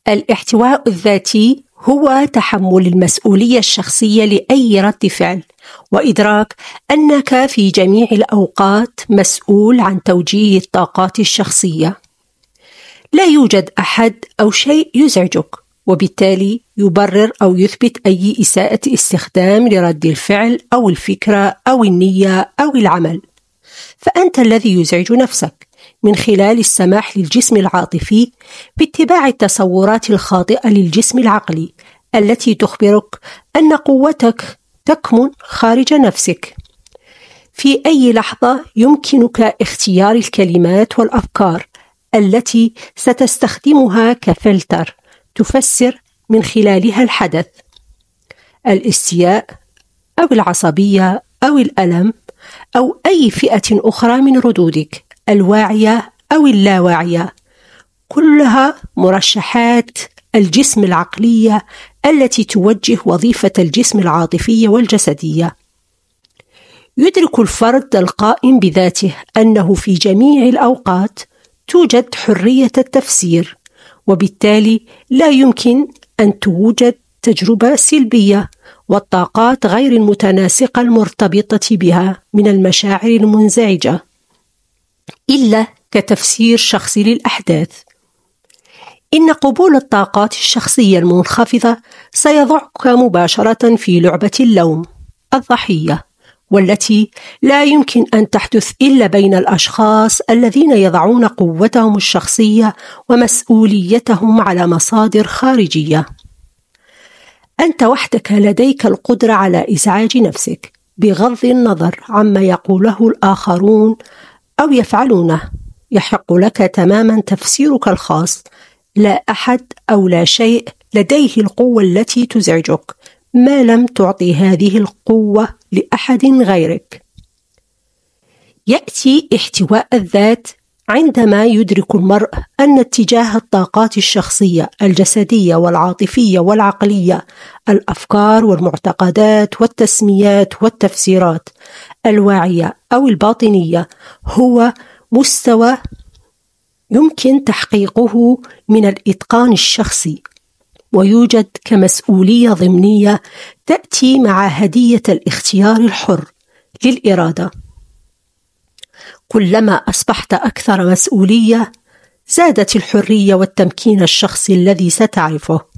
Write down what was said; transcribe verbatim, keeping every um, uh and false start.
الاحتواء الذاتي هو تحمل المسؤولية الشخصية لأي رد فعل، وإدراك أنك في جميع الأوقات مسؤول عن توجيه الطاقات الشخصية. لا يوجد أحد أو شيء يزعجك، وبالتالي يبرر أو يثبت أي إساءة استخدام لرد الفعل أو الفكرة أو النية أو العمل. فأنت الذي يزعج نفسك من خلال السماح للجسم العاطفي باتباع التصورات الخاطئة للجسم العقلي التي تخبرك أن قوتك تكمن خارج نفسك. في أي لحظة يمكنك اختيار الكلمات والأفكار التي ستستخدمها كفلتر تفسر من خلالها الحدث. الاستياء أو العصبية أو الألم أو أي فئة أخرى من ردودك الواعية أو اللاواعية، كلها مرشحات الجسم العقلية التي توجه وظيفة الجسم العاطفية والجسدية. يدرك الفرد القائم بذاته أنه في جميع الأوقات توجد حرية التفسير، وبالتالي لا يمكن أن توجد تجربة سلبية والطاقات غير المتناسقة المرتبطة بها من المشاعر المنزعجة إلا كتفسير شخصي للأحداث. إن قبول الطاقات الشخصية المنخفضة سيضعك مباشرة في لعبة اللوم الضحية، والتي لا يمكن أن تحدث إلا بين الأشخاص الذين يضعون قوتهم الشخصية ومسؤوليتهم على مصادر خارجية. أنت وحدك لديك القدرة على إزعاج نفسك بغض النظر عما يقوله الآخرون أو يفعلونه. يحق لك تماما تفسيرك الخاص. لا أحد أو لا شيء لديه القوة التي تزعجك ما لم تعطي هذه القوة لأحد غيرك. يأتي احتواء الذات عندما يدرك المرء أن اتجاه الطاقات الشخصية الجسدية والعاطفية والعقلية، الأفكار والمعتقدات والتسميات والتفسيرات الواعية أو الباطنية، هو مستوى يمكن تحقيقه من الإتقان الشخصي، ويوجد كمسؤولية ضمنية تأتي مع هدية الاختيار الحر للإرادة. كلما أصبحت أكثر مسؤولية زادت الحرية والتمكين الشخصي الذي ستعرفه.